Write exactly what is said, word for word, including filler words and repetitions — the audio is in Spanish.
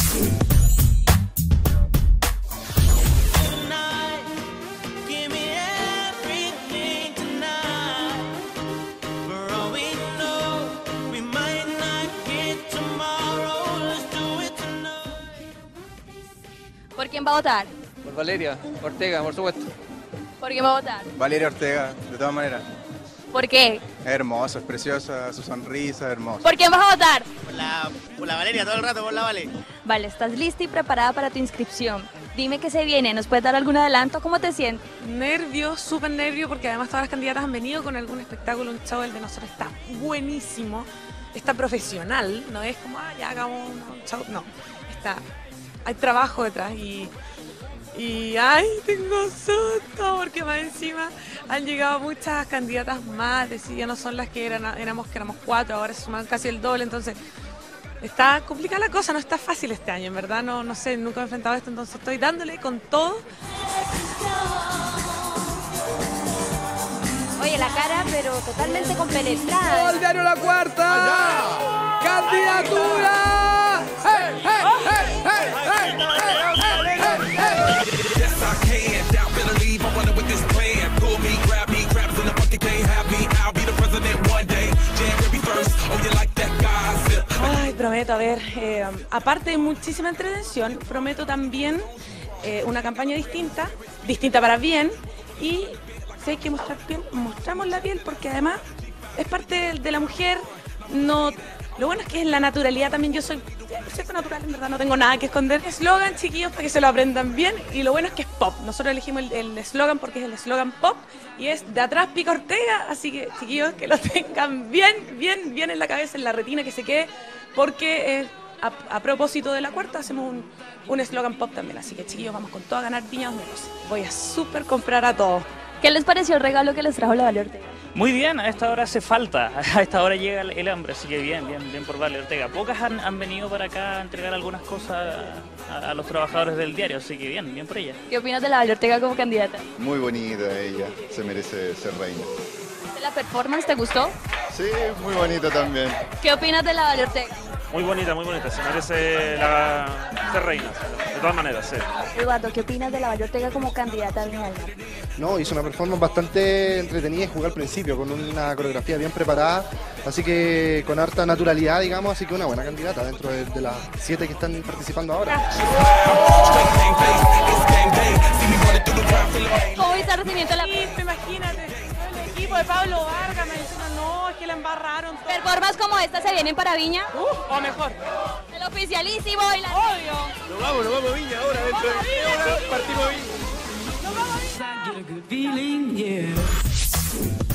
¿Por quién va a votar? Por Valeria Ortega, por supuesto. ¿Por quién va a votar? Valeria Ortega, de todas maneras. ¿Por qué? Es hermosa, es preciosa, su sonrisa es hermosa. ¿Por quién vas a votar? Por la, por la Valeria, todo el rato por la Vale. Vale, estás lista y preparada para tu inscripción. Dime qué se viene, ¿nos puedes dar algún adelanto? ¿Cómo te sientes? Nervio, súper nervio, porque además todas las candidatas han venido con algún espectáculo, un show. El de nosotros está buenísimo, está profesional, no es como, ah, ya hagamos un show, no, está, hay trabajo detrás y, y ay, tengo susto, porque más encima han llegado muchas candidatas más, es decir, ya no son las que eran, éramos, que éramos cuatro, ahora se suman casi el doble, entonces está complicada la cosa, no está fácil este año, en verdad, no, no sé, nunca he enfrentado esto, entonces estoy dándole con todo. Oye, la cara, pero totalmente compenetrada. ¡Al diario La Cuarta! ¡Candidatura! ¡Hey, hey, hey, hey, hey, hey, hey, hey! Yes, I can. Doubt, better leave. I wonder what this plan. Pull me, grab me, crabs in the bucket, can't have me. I'll be the president one day. January first. Oh, you like that gossip? Ay, prometo, a ver, eh, aparte de muchísima entretención, prometo también eh, una campaña distinta, distinta para bien, y si hay que mostrar piel, mostramos la piel, porque además es parte de, de la mujer. No, lo bueno es que es la naturalidad también, yo soy cien por ciento natural, en verdad, no tengo nada que esconder. Eslogan, chiquillos, para que se lo aprendan bien, y lo bueno es que es pop. Nosotros elegimos el eslogan porque es el eslogan pop, y es de atrás pica Ortega, así que, chiquillos, que lo tengan bien, bien, bien en la cabeza, en la retina, que se quede, porque eh, a, a propósito de La Cuarta hacemos un eslogan pop también, así que, chiquillos, vamos con todo a ganar piña donde nos. Voy a súper comprar a todos. ¿Qué les pareció el regalo que les trajo la Vale Ortega? Muy bien, a esta hora hace falta, a esta hora llega el, el hambre, así que bien, bien, bien por Vale Ortega. Pocas han, han venido para acá a entregar algunas cosas a, a los trabajadores del diario, así que bien, bien por ella. ¿Qué opinas de la Vale Ortega como candidata? Muy bonita ella, se merece ser reina. ¿De la performance te gustó? Sí, muy bonita también. ¿Qué opinas de la Vale Ortega? Muy bonita, muy bonita, se merece la, ser reina, de todas maneras, sí. Eduardo, ¿qué opinas de la Vale Ortega como candidata a Viña del Mar? No, hizo una performance bastante entretenida y jugó al principio, con una coreografía bien preparada, así que con harta naturalidad, digamos, así que una buena candidata dentro de, de las siete que están participando ahora. ¿Cómo viste el recibimiento de la Sí, imagínate, el equipo de Pablo Vargas me dice, no, es que la embarraron todo. performances como esta se vienen para Viña? Uh, o mejor. El oficialísimo y la... Obvio. Nos vamos, nos vamos a Viña ahora, dentro de media hora partimos a Viña. Nos vamos a Viña. I get a good feeling, yeah.